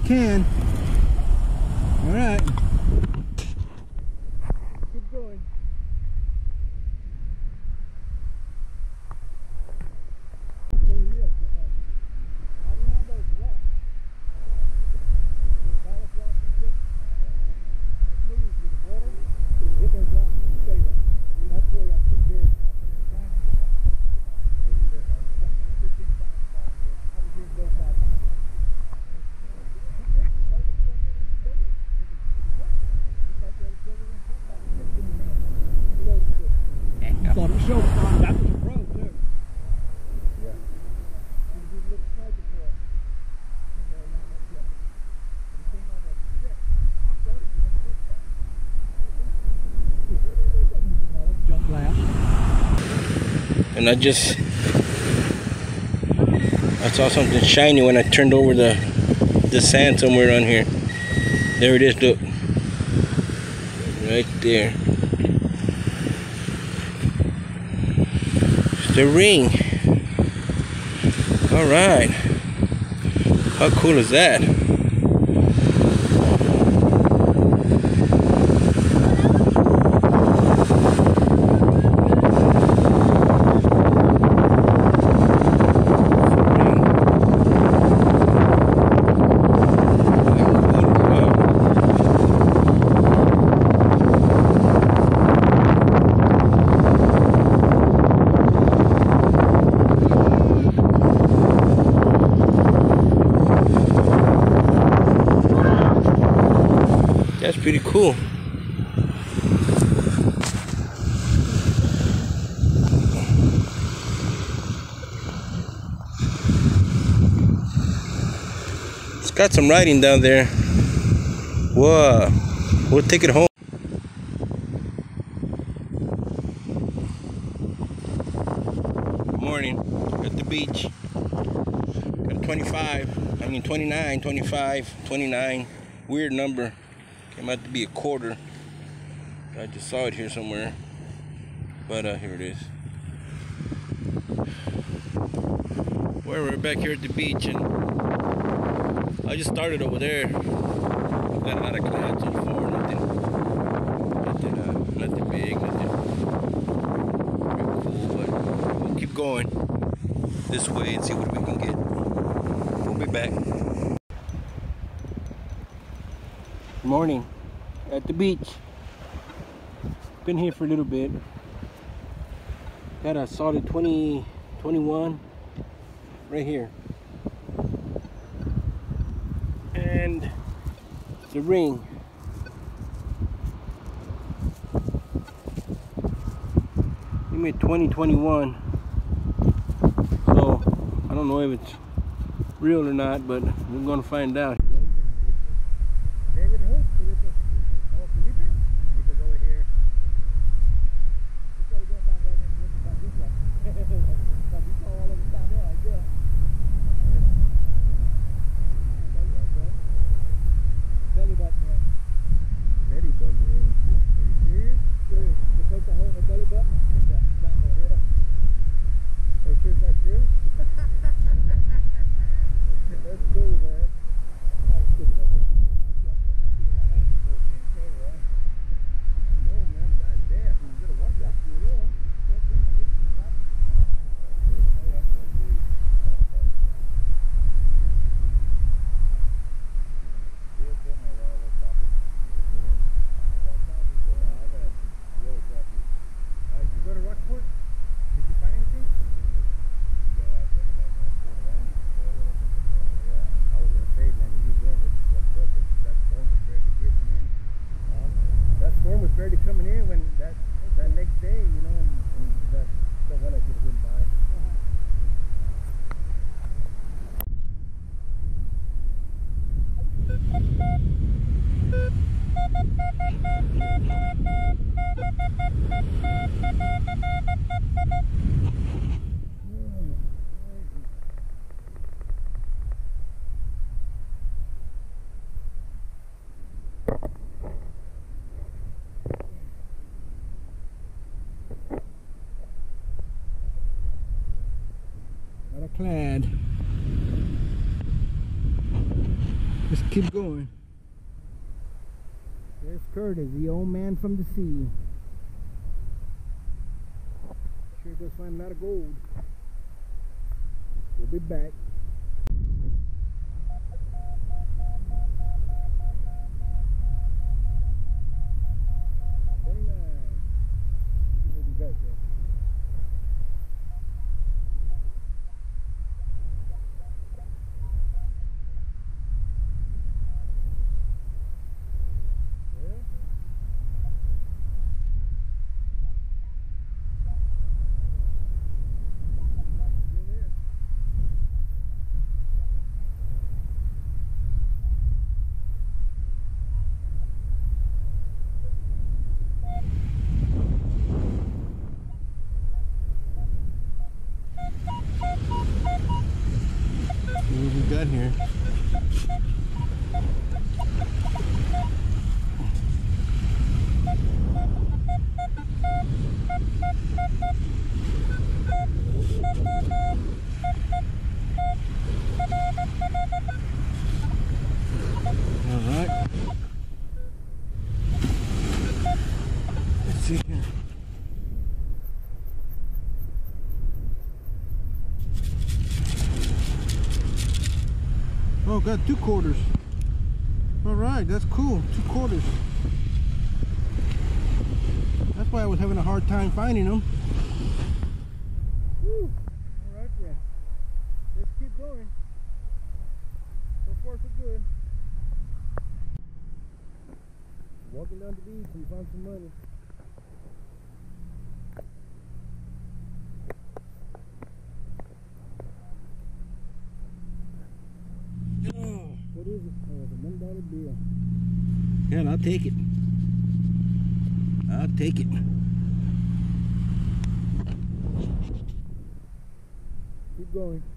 can. All right. Keep going. And I saw something shiny when I turned over the sand somewhere on here. There it is, look. Right there. It's the ring. Alright. How cool is that? That's pretty cool. It's got some writing down there. Whoa. We'll take it home. Good morning. At the beach. Got 29, 25, 29. Weird number. Came out to be a quarter. I just saw it here somewhere. But here it is. We're back here at the beach, and I just started over there. Got a lot of clouds so far. Nothing big, nothing real cool, but we'll keep going this way and see what we can get. We'll be back. Morning at the beach. Been here for a little bit. Got a solid 21 right here. And the ring. Give me a 2021. So I don't know if it's real or not, but we're gonna find out. Barely coming in when that next day, you know, and that the one I just went by. Clad. Just keep going. There's Curtis, the old man from the sea. Sure does find a lot of gold. We'll be back. What we got here? All right. Let's see here. Oh, got 2 quarters. All right, that's cool. 2 quarters. That's why I was having a hard time finding them. Woo. All right then. Let's keep going. So far so good. Walking down the beach and found some money. What is it? Oh, it's a $1 bill. Yeah, I'll take it. I'll take it. Keep going.